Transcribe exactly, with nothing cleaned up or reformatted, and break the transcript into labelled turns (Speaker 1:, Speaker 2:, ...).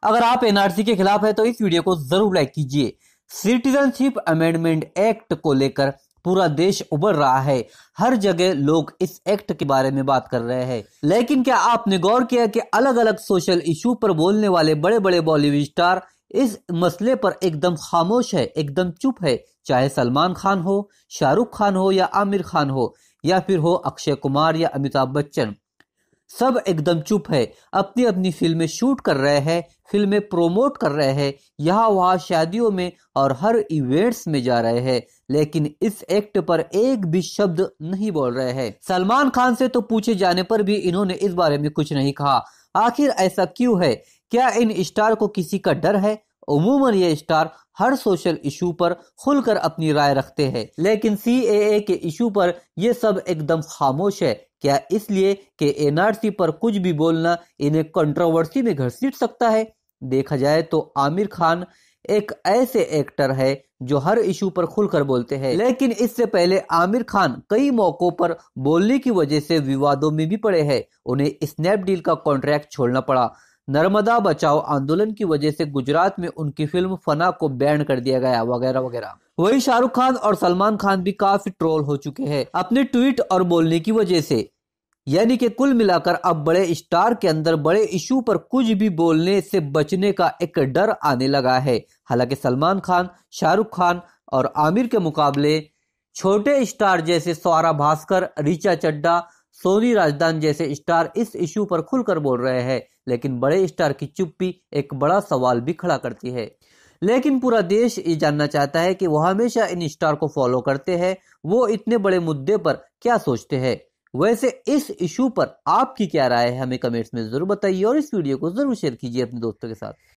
Speaker 1: अगर आप एनआरसी के खिलाफ है तो इस वीडियो को जरूर लाइक कीजिए। सिटीजनशिप अमेंडमेंट एक्ट को लेकर पूरा देश उबल रहा है। हर जगह लोग इस एक्ट के बारे में बात कर रहे हैं, लेकिन क्या आपने गौर किया कि अलग अलग सोशल इशू पर बोलने वाले बड़े बड़े बॉलीवुड स्टार इस मसले पर एकदम खामोश है, एकदम चुप है। चाहे सलमान खान हो, शाहरुख खान हो या आमिर खान हो, या फिर हो अक्षय कुमार या अमिताभ बच्चन, सब एकदम चुप है। अपनी अपनी फिल्में शूट कर रहे हैं, फिल्में प्रोमोट कर रहे हैं, यहाँ वहाँ शादियों में और हर इवेंट्स में जा रहे हैं, लेकिन इस एक्ट पर एक भी शब्द नहीं बोल रहे हैं। सलमान खान से तो पूछे जाने पर भी इन्होंने इस बारे में कुछ नहीं कहा। आखिर ऐसा क्यों है? क्या इन स्टार को किसी का डर है? उमूमन ये स्टार हर सोशल इशू पर खुलकर अपनी राय रखते हैं, लेकिन सीएए के इशू पर ये सब एकदम खामोश है। क्या इसलिए कि एनआरसी पर कुछ भी बोलना इन्हें कंट्रोवर्सी में घसीट सकता है? देखा जाए तो आमिर खान एक ऐसे एक्टर है जो हर इशू पर खुलकर बोलते हैं, लेकिन इससे पहले आमिर खान कई मौकों पर बोलने की वजह से विवादों में भी पड़े हैं। उन्हें स्नैपडील का कॉन्ट्रैक्ट छोड़ना पड़ा। नर्मदा बचाओ आंदोलन की वजह से गुजरात में उनकी फिल्म फना को बैन कर दिया गया, वगैरह वगैरह। वही शाहरुख खान और सलमान खान भी काफी ट्रोल हो चुके हैं अपने ट्वीट और बोलने की वजह से। यानी कि कुल मिलाकर अब बड़े स्टार के अंदर बड़े इशू पर कुछ भी बोलने से बचने का एक डर आने लगा है। हालांकि सलमान खान, शाहरुख खान और आमिर के मुकाबले छोटे स्टार जैसे स्वरा भास्कर, ऋचा चड्ढा, सोनी राजदान जैसे स्टार इस इशू पर खुलकर बोल रहे हैं, लेकिन बड़े स्टार की चुप्पी एक बड़ा सवाल भी खड़ा करती है। लेकिन पूरा देश ये जानना चाहता है कि वो हमेशा इन स्टार को फॉलो करते हैं, वो इतने बड़े मुद्दे पर क्या सोचते हैं। वैसे इस इशू पर आपकी क्या राय है, हमें कमेंट्स में जरूर बताइए और इस वीडियो को जरूर शेयर कीजिए अपने दोस्तों के साथ।